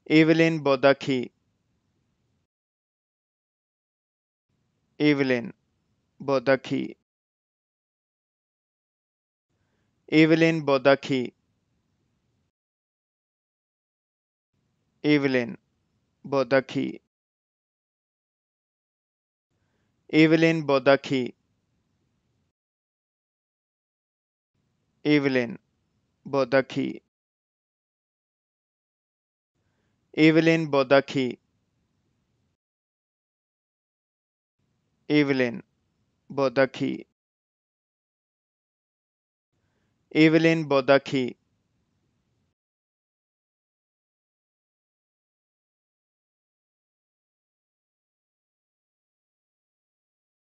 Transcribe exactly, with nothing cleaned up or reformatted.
Evelyn Burdecki. Evelyn Burdecki. Evelyn Burdecki. Evelyn Burdecki. Evelyn Burdecki. Evelyn Burdecki. Evelyn Burdecki. Evelyn Burdecki. Evelyn Burdecki.